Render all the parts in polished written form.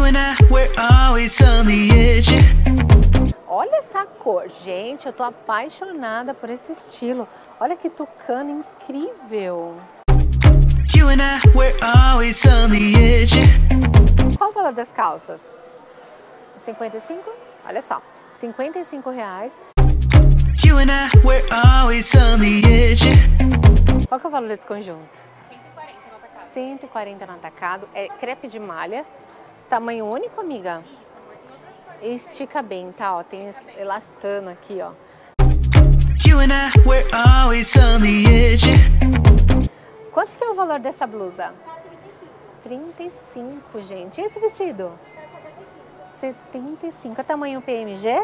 and I, we're always on the edge. Olha essa cor, gente, eu tô apaixonada por esse estilo. Olha que tucano incrível. You and I, we're always on the edge. Qual o valor das calças? 55? Olha só, R$55. You and I, we're always on the edge. Qual que é o valor desse conjunto? 140 no atacado. 140 no atacado. É crepe de malha. Tamanho único, amiga? Estica bem, tá? Ó, tem elastano aqui, ó. You and I, we're always on the edge. Quanto que é o valor dessa blusa? 35, gente. E esse vestido? 75. É tamanho PMG?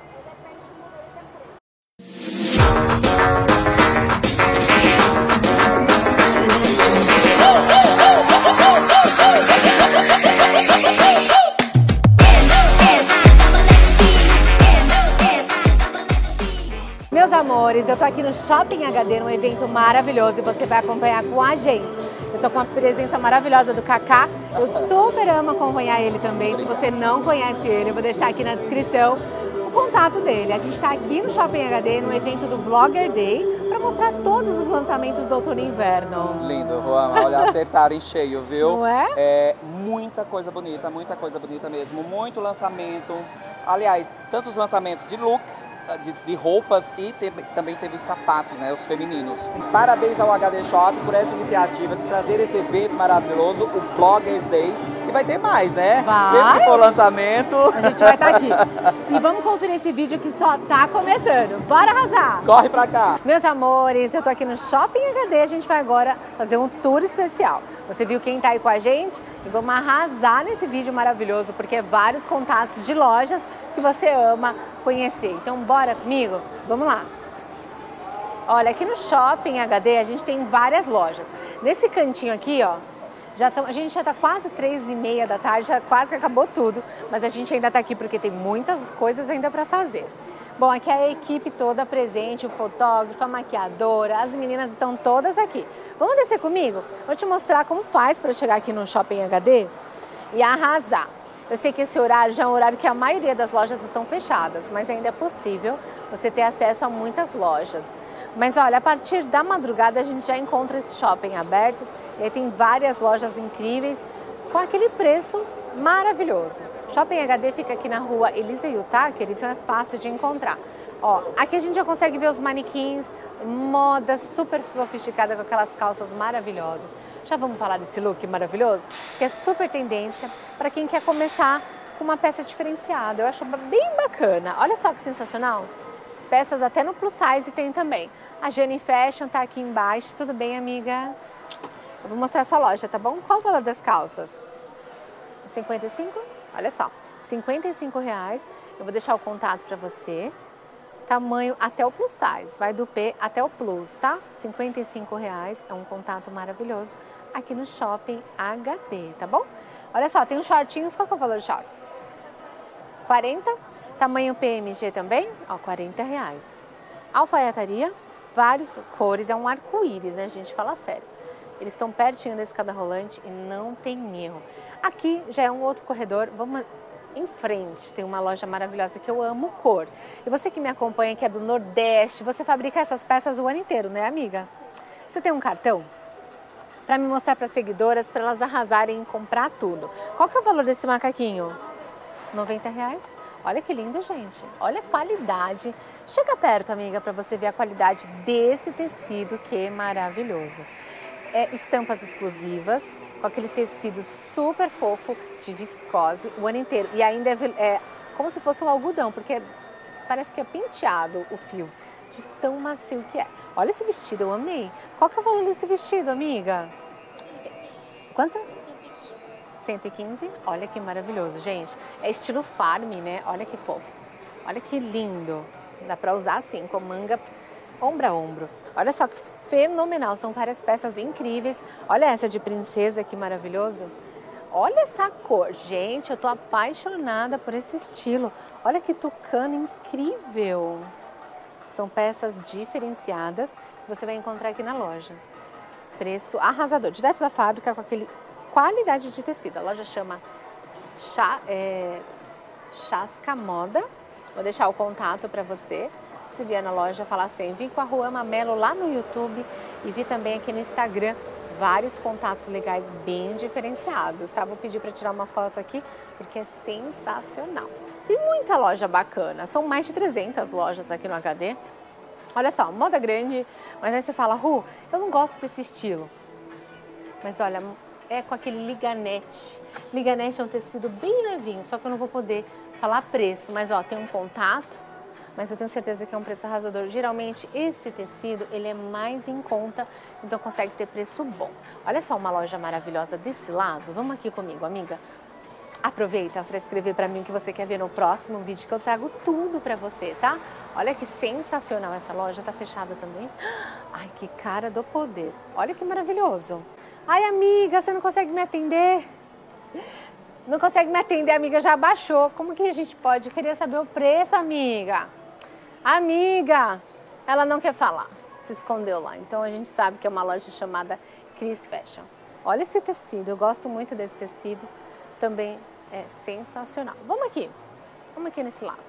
Meus amores, eu tô aqui no Shopping HD, num evento maravilhoso, e você vai acompanhar com a gente. Eu tô com a presença maravilhosa do Kaká, eu super amo acompanhar ele também. Se você não conhece ele, eu vou deixar aqui na descrição o contato dele. A gente tá aqui no Shopping HD, no evento do Blogger Day, para mostrar todos os lançamentos do outono e inverno. Lindo, Juan. Olha, acertaram em cheio, viu? Não é? É muita coisa bonita mesmo. Muito lançamento. Aliás, tantos lançamentos de looks, de roupas e também teve os sapatos, né, os femininos. Parabéns ao HD Shop por essa iniciativa de trazer esse evento maravilhoso, o Blogger Days, e vai ter mais, né? Vai. Sempre que for lançamento. A gente vai estar aqui. E vamos conferir esse vídeo que só tá começando. Bora arrasar! Corre pra cá! Meus amores, eu tô aqui no Shopping HD, a gente vai agora fazer um tour especial. Você viu quem tá aí com a gente? E vamos arrasar nesse vídeo maravilhoso, porque é vários contatos de lojas que você ama conhecer. Então bora comigo? Vamos lá! Olha, aqui no Shopping HD a gente tem várias lojas. Nesse cantinho aqui, ó, a gente já tá quase 3h30 da tarde, já quase que acabou tudo, mas a gente ainda tá aqui porque tem muitas coisas ainda para fazer. Bom, aqui é a equipe toda presente, o fotógrafo, a maquiadora, as meninas estão todas aqui. Vamos descer comigo? Vou te mostrar como faz para chegar aqui no Shopping HD e arrasar. Eu sei que esse horário já é um horário que a maioria das lojas estão fechadas, mas ainda é possível você ter acesso a muitas lojas. Mas olha, a partir da madrugada a gente já encontra esse shopping aberto e aí tem várias lojas incríveis com aquele preço maravilhoso. Shopping HD fica aqui na rua Elisa Yutaker, então é fácil de encontrar. Ó, aqui a gente já consegue ver os manequins, moda super sofisticada com aquelas calças maravilhosas. Já vamos falar desse look maravilhoso? Que é super tendência para quem quer começar com uma peça diferenciada. Eu acho bem bacana. Olha só que sensacional. Peças até no plus size tem também. A Jenny Fashion tá aqui embaixo. Tudo bem, amiga? Eu vou mostrar a sua loja, tá bom? Qual o valor das calças? 55? Olha só, R$55. Eu vou deixar o contato para você. Tamanho até o plus size, vai do P até o plus, tá? R$55, é um contato maravilhoso aqui no Shopping HD, tá bom? Olha só, tem uns shortinhos, qual que é o valor dos shorts? 40? Tamanho PMG também? Ó, R$40. Alfaiataria, várias cores, é um arco-íris, né, gente? Fala sério. Eles estão pertinho da escada rolante e não tem erro. Aqui já é um outro corredor, vamos em frente, tem uma loja maravilhosa que eu amo cor. E você que me acompanha, que é do Nordeste, você fabrica essas peças o ano inteiro, né, amiga? Você tem um cartão? Para me mostrar para seguidoras, para elas arrasarem em comprar tudo. Qual que é o valor desse macaquinho? R$90? Olha que lindo, gente. Olha a qualidade. Chega perto, amiga, para você ver a qualidade desse tecido que é maravilhoso. Estampas exclusivas, com aquele tecido super fofo de viscose o ano inteiro. E ainda é como se fosse um algodão, porque parece que é penteado o fio, de tão macio que é. Olha esse vestido, eu amei. Qual que é o valor desse vestido, amiga? Quanto? 115. Olha que maravilhoso, gente. É estilo farm, né? Olha que fofo. Olha que lindo. Dá pra usar assim, com manga ombro a ombro. Olha só que fenomenal, são várias peças incríveis. Olha essa de princesa, que maravilhoso. Olha essa cor, gente, eu tô apaixonada por esse estilo. Olha que tucano incrível. São peças diferenciadas que você vai encontrar aqui na loja. Preço arrasador, direto da fábrica, com aquele qualidade de tecido. A loja chama Chasca Moda. Vou deixar o contato para você. Se vier na loja, falar assim, vim com a Ruama Mello lá no YouTube e vi também aqui no Instagram vários contatos legais bem diferenciados, tá? Vou pedir para tirar uma foto aqui porque é sensacional. Tem muita loja bacana, são mais de 300 lojas aqui no HD. Olha só, moda grande, mas aí você fala, Ru, eu não gosto desse estilo. Mas olha, é com aquele liganete. Liganete é um tecido bem levinho, só que eu não vou poder falar preço, mas ó, tem um contato, mas eu tenho certeza que é um preço arrasador. Geralmente esse tecido, ele é mais em conta, então consegue ter preço bom. Olha só uma loja maravilhosa desse lado, vamos aqui comigo, amiga. Aproveita para escrever para mim o que você quer ver no próximo vídeo, que eu trago tudo para você, tá? Olha que sensacional essa loja, tá fechada também. Ai, que cara do poder. Olha que maravilhoso. Ai, amiga, você não consegue me atender? Não consegue me atender, amiga, já baixou. Como que a gente pode? Eu queria saber o preço, amiga. Amiga, ela não quer falar, se escondeu lá. Então a gente sabe que é uma loja chamada Cris Fashion. Olha esse tecido, eu gosto muito desse tecido. Também é sensacional. Vamos aqui nesse lado.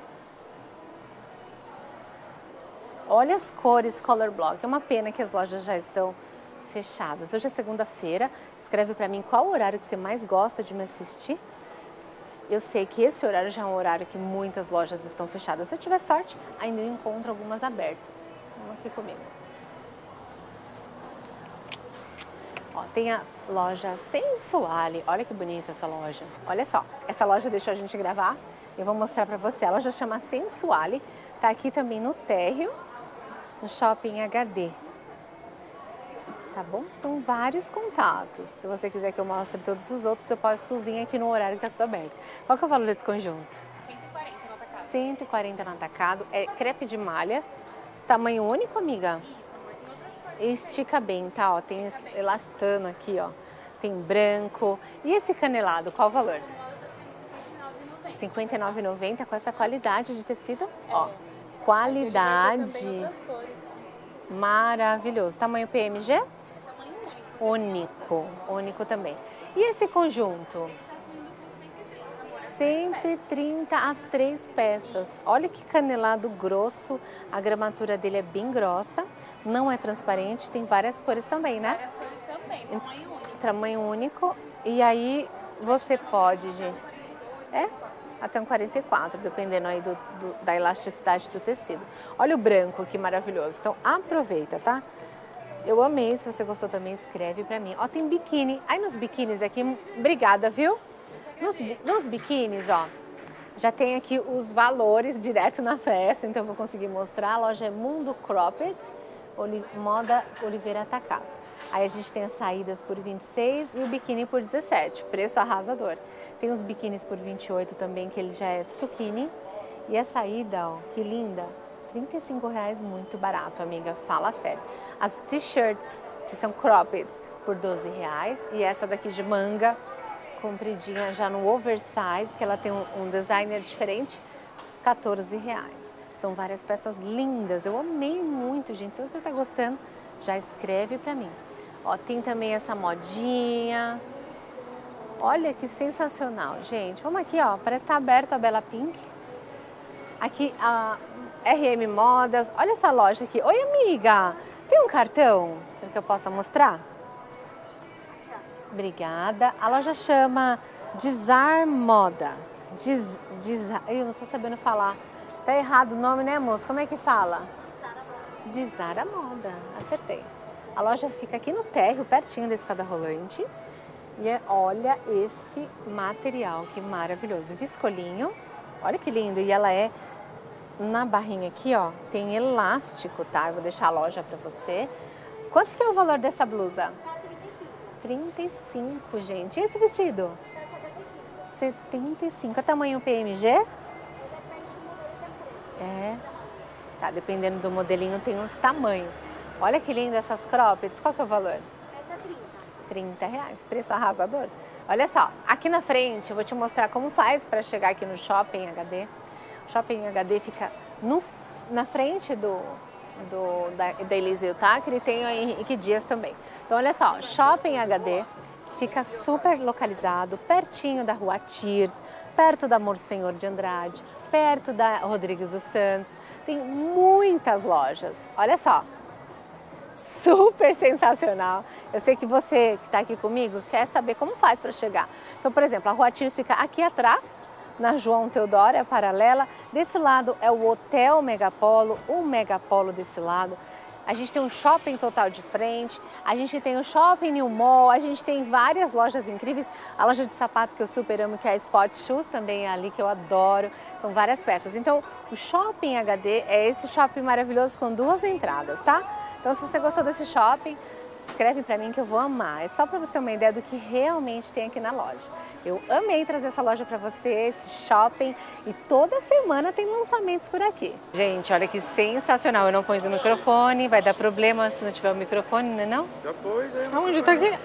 Olha as cores Color Block. É uma pena que as lojas já estão fechadas. Hoje é segunda-feira. Escreve para mim qual horário que você mais gosta de me assistir. Eu sei que esse horário já é um horário que muitas lojas estão fechadas. Se eu tiver sorte, ainda eu encontro algumas abertas. Vamos aqui comigo. Ó, tem a loja Sensuale. Olha que bonita essa loja. Olha só, essa loja deixou a gente gravar. Eu vou mostrar pra você. A loja chama Sensuale. Tá aqui também no térreo, no Shopping HD. Tá bom? São vários contatos. Se você quiser que eu mostre todos os outros, eu posso vir aqui no horário que tá tudo aberto. Qual que é o valor desse conjunto? 140 no atacado. 140 no atacado. É crepe de malha. Tamanho único, amiga? Estica bem, tá? Ó, tem elastano aqui, ó. Tem branco. E esse canelado, qual o valor? R$ 59,90 com essa qualidade de tecido. Ó, qualidade. Também outras cores. Maravilhoso. Tamanho PMG? Tamanho único. Único também. E esse conjunto? 130 as 3 peças. Olha que canelado grosso. A gramatura dele é bem grossa. Não é transparente. Tem várias cores também, né? Várias cores também, tamanho único. Tamanho único. E aí você pode, gente. Até um 44, dependendo aí da elasticidade do tecido. Olha o branco, que maravilhoso. Então aproveita, tá? Eu amei. Se você gostou também, escreve pra mim. Ó, tem biquíni. Aí nos biquínis aqui, obrigada, viu? Nos biquínis, ó, já tem aqui os valores direto na festa, então eu vou conseguir mostrar. A loja é Mundo Cropped, Moda Oliveira Atacado. Aí a gente tem as saídas por 26 e o biquíni por 17, preço arrasador. Tem os biquínis por 28 também, que ele já é suquini. E a saída, ó, que linda, R$35, muito barato, amiga, fala sério. As t-shirts, que são cropped, por R$12. E essa daqui de manga, compridinha já no oversize, que ela tem um designer diferente, R$14. São várias peças lindas, eu amei muito, gente. Se você tá gostando, já escreve pra mim. Ó, tem também essa modinha. Olha que sensacional, gente. Vamos aqui, ó, parece que tá aberto a Bella Pink. Aqui a RM Modas. Olha essa loja aqui. Oi, amiga, tem um cartão que eu possa mostrar? Obrigada. A loja chama Dizar Moda. Eu não tô sabendo falar. Tá errado o nome, né, moça? Como é que fala? Dizar Moda. Acertei. A loja fica aqui no térreo, pertinho da escada rolante. E olha esse material, que maravilhoso. Viscolinho. Olha que lindo. E ela é na barrinha aqui, ó. Tem elástico, tá? Eu vou deixar a loja pra você. Quanto que é o valor dessa blusa? 35, gente. E esse vestido? 75. É tamanho PMG? É. Tá, dependendo do modelinho, tem uns tamanhos. Olha que linda essas croppeds. Qual que é o valor? Essa é R$30. Preço arrasador. Olha só, aqui na frente eu vou te mostrar como faz para chegar aqui no Shopping HD. O Shopping HD fica na frente da Eliseu, tá? Que ele tem o Henrique Dias também. Então, olha só, Shopping HD fica super localizado, pertinho da Rua Tirs, perto da Monsenhor de Andrade, perto da Rodrigues dos Santos. Tem muitas lojas, olha só, super sensacional. Eu sei que você que está aqui comigo quer saber como faz para chegar. Então, por exemplo, a Rua Tirs fica aqui atrás, na João Teodoro, é paralela. Desse lado é o Hotel Megapolo, o Megapolo desse lado. A gente tem um shopping total de frente, a gente tem o Shopping New Mall, a gente tem várias lojas incríveis. A loja de sapato que eu super amo, que é a Sport Shoes, também é ali que eu adoro. São várias peças. Então, o Shopping HD é esse shopping maravilhoso com 2 entradas, tá? Então, se você gostou desse shopping, escreve pra mim que eu vou amar. É só pra você ter uma ideia do que realmente tem aqui na loja. Eu amei trazer essa loja pra você, esse shopping, e toda semana tem lançamentos por aqui. Gente, olha que sensacional. Eu não pus o microfone, vai dar problema se não tiver o microfone, não é não? Já pôs aí. Onde tá aqui?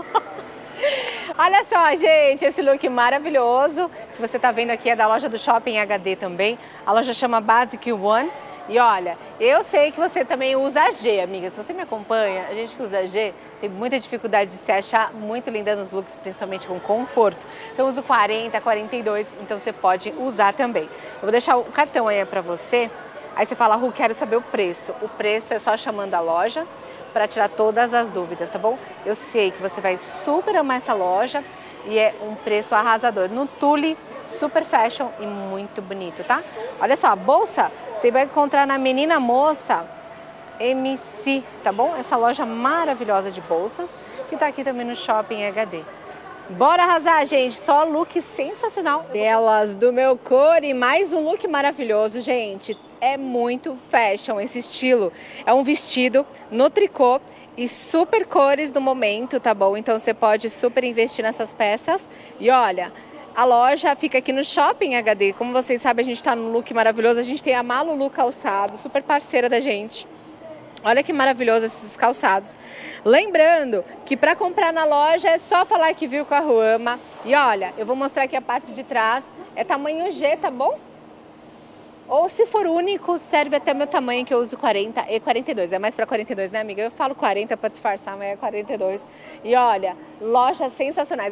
Olha só, gente, esse look maravilhoso que você tá vendo aqui é da loja do Shopping HD também. A loja chama Basic One. E olha, eu sei que você também usa a G, amiga. Se você me acompanha, a gente que usa a G tem muita dificuldade de se achar muito linda nos looks, principalmente com conforto. Então eu uso 40, 42, então você pode usar também. Eu vou deixar o cartão aí pra você. Aí você fala, Ru, quero saber o preço. O preço é só chamando a loja para tirar todas as dúvidas, tá bom? Eu sei que você vai super amar essa loja e é um preço arrasador. No tule, super fashion e muito bonito, tá? Olha só, a bolsa você vai encontrar na Menina Moça MC, tá bom? Essa loja maravilhosa de bolsas que tá aqui também no Shopping HD. Bora arrasar, gente! Só look sensacional. Belas do meu cor e mais um look maravilhoso, gente. É muito fashion esse estilo. É um vestido no tricô e super cores do momento, tá bom? Então você pode super investir nessas peças. E olha, a loja fica aqui no Shopping HD. Como vocês sabem, a gente tá num look maravilhoso. A gente tem a Malulu Calçado, super parceira da gente. Olha que maravilhoso esses calçados. Lembrando que para comprar na loja é só falar que viu com a Ruama. E olha, eu vou mostrar aqui a parte de trás. É tamanho G, tá bom? Ou se for único, serve até meu tamanho, que eu uso 40 e 42. É mais para 42, né, amiga? Eu falo 40 para disfarçar, mas é 42. E olha, lojas sensacionais.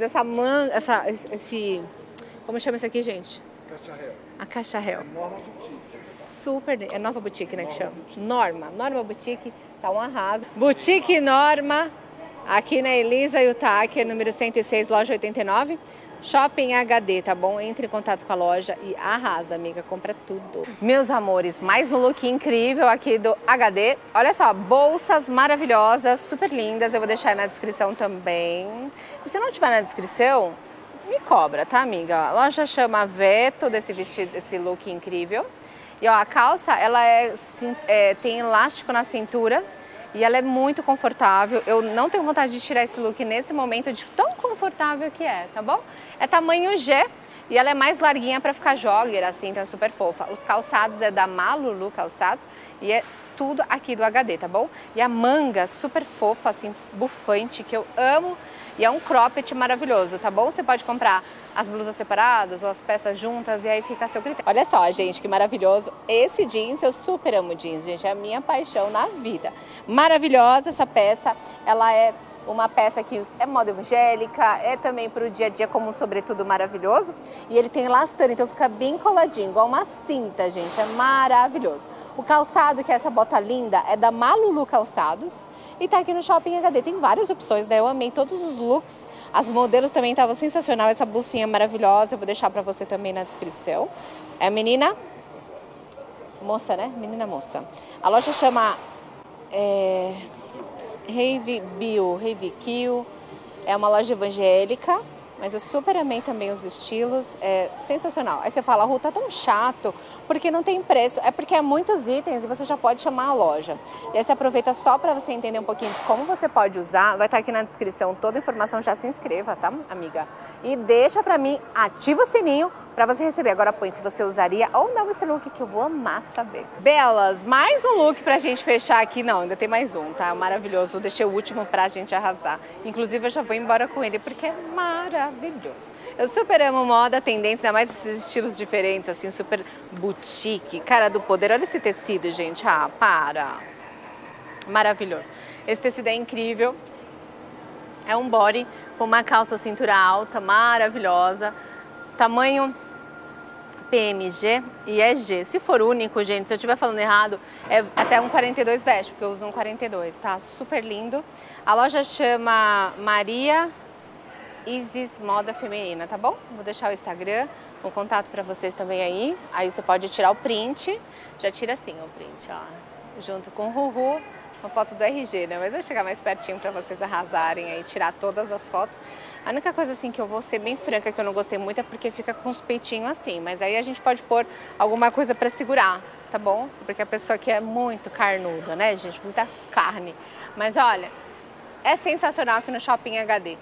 Como chama isso aqui, gente? Caixa Real. A Caixa Real. É Norma Boutique. Super, é Nova Boutique, né, que chama? Norma Boutique, tá um arraso. Boutique Norma, aqui na Elisa Yutake, número 106, loja 89. Shopping HD, tá bom? Entre em contato com a loja e arrasa, amiga, compra tudo. Meus amores, mais um look incrível aqui do HD. Olha só, bolsas maravilhosas, super lindas, eu vou deixar aí na descrição também. E se não tiver na descrição, me cobra, tá, amiga? A loja chama Veto, desse vestido, desse look incrível. E ó, a calça, ela tem elástico na cintura. E ela é muito confortável. Eu não tenho vontade de tirar esse look nesse momento de tão confortável que é, tá bom? É tamanho G e ela é mais larguinha para ficar jogger, assim, então é super fofa. Os calçados é da Malulu Calçados e é tudo aqui do HD, tá bom? E a manga super fofa, assim, bufante, que eu amo. E é um cropped maravilhoso, tá bom? Você pode comprar as blusas separadas ou as peças juntas e aí fica a seu critério. Olha só, gente, que maravilhoso. Esse jeans, eu super amo jeans, gente. É a minha paixão na vida. Maravilhosa essa peça. Ela é uma peça que é moda evangélica, é também para o dia a dia como um sobretudo maravilhoso. E ele tem elastano, então fica bem coladinho, igual uma cinta, gente. É maravilhoso. O calçado, que é essa bota linda, é da Malulu Calçados. E tá aqui no Shopping HD, tem várias opções, né? Eu amei todos os looks, as modelos também estavam sensacional, essa bolsinha maravilhosa, eu vou deixar pra você também na descrição. É a Menina Moça, né? Menina Moça. A loja chama Rave Kill, é uma loja evangélica, mas eu super amei também os estilos, é sensacional. Aí você fala, Ru, tá tão chato, porque não tem preço. É porque é muitos itens e você já pode chamar a loja. E aí você aproveita só para você entender um pouquinho de como você pode usar. Vai estar aqui na descrição toda a informação, já se inscreva, tá, amiga? E deixa pra mim, ativa o sininho para você receber. Agora põe se você usaria ou não esse look, que eu vou amar saber. Belas, mais um look pra gente fechar aqui. Não, ainda tem mais um, tá? Maravilhoso. Eu deixei o último pra gente arrasar. Inclusive, eu já vou embora com ele, porque é maravilhoso. Eu super amo moda, tendência, ainda mais esses estilos diferentes, assim, super boutique. Cara do poder. Olha esse tecido, gente. Ah, para! Maravilhoso. Esse tecido é incrível. É um body com uma calça cintura alta, maravilhosa, tamanho PMG e é G. Se for único, gente, se eu estiver falando errado, é até um 42 veste, porque eu uso um 42, tá? Super lindo. A loja chama Maria Isis Moda Feminina, tá bom? Vou deixar o Instagram, o contato pra vocês também aí. Aí você pode tirar o print, já tira assim o print, ó, junto com o Ruhu. Uma foto do RG, né? Mas eu vou chegar mais pertinho pra vocês arrasarem aí, tirar todas as fotos. A única coisa assim que eu vou ser bem franca, que eu não gostei muito, é porque fica com os peitinhos assim. Mas aí a gente pode pôr alguma coisa pra segurar, tá bom? Porque a pessoa aqui é muito carnuda, né, gente? Muita carne. Mas olha, é sensacional aqui no Shopping HD.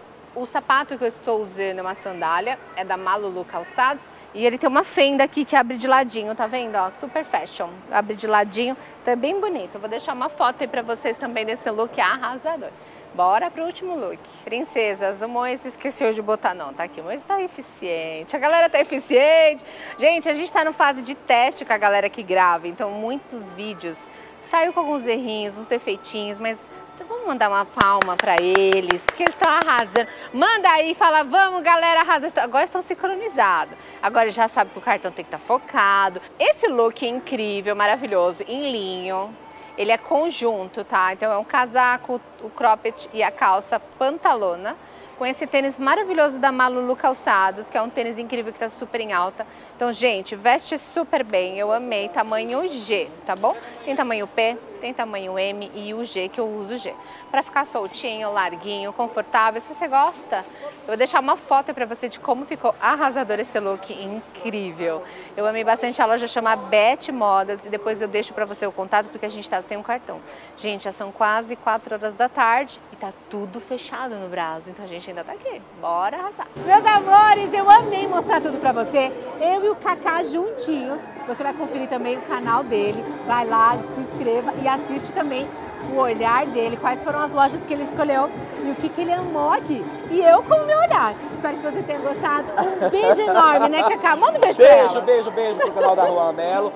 O sapato que eu estou usando é uma sandália, é da Malulu Calçados. E ele tem uma fenda aqui que abre de ladinho, tá vendo? Ó, super fashion, abre de ladinho, tá bem bonito. Eu vou deixar uma foto aí pra vocês também desse look arrasador. Bora pro último look. Princesas, o Mois esqueceu de botar não, tá aqui. O Mois tá eficiente, a galera tá eficiente. Gente, a gente tá na fase de teste com a galera que grava, então muitos vídeos saiu com alguns errinhos, uns defeitinhos, mas vamos mandar uma palma pra eles, que eles estão arrasando. Manda aí, fala, vamos galera, arrasa. Agora estão sincronizados. Agora já sabe que o cartão tem que estar focado. Esse look é incrível, maravilhoso, em linho. Ele é conjunto, tá? Então é um casaco, o cropped e a calça pantalona. Com esse tênis maravilhoso da Malulu Calçados, que é um tênis incrível que tá super em alta. Então, gente, veste super bem, eu amei, tamanho G, tá bom? Tem tamanho P, tem tamanho M e o G, que eu uso G. Pra ficar soltinho, larguinho, confortável, se você gosta, eu vou deixar uma foto pra você de como ficou arrasador esse look incrível. Eu amei bastante, a loja chama Beth Modas e depois eu deixo pra você o contato porque a gente tá sem um cartão. Gente, já são quase 4 horas da tarde e tá tudo fechado no Brás, então a gente ainda tá aqui. Bora arrasar! Meus amores, eu amei mostrar tudo pra você. Eu e o Cacá juntinhos. Você vai conferir também o canal dele. Vai lá, se inscreva e assiste também o olhar dele, quais foram as lojas que ele escolheu e o que ele amou aqui. E eu com o meu olhar. Espero que você tenha gostado. Um beijo enorme, né, Cacá? Manda um beijo pra ela. Beijo pro canal da Rua Melo.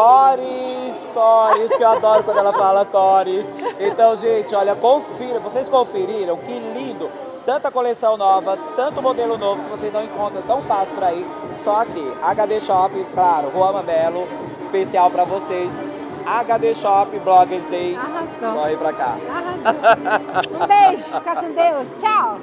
Cores, que eu adoro quando ela fala Cores. Então, gente, olha, confira, vocês conferiram, que lindo. Tanta coleção nova, tanto modelo novo que vocês não encontram tão fácil por aí, só aqui. HD Shop, claro, Rua Melo, especial pra vocês. HD Shop, Bloggers Days. Arrasou. Corre pra cá. Arrasou. Um beijo, fica com Deus. Tchau.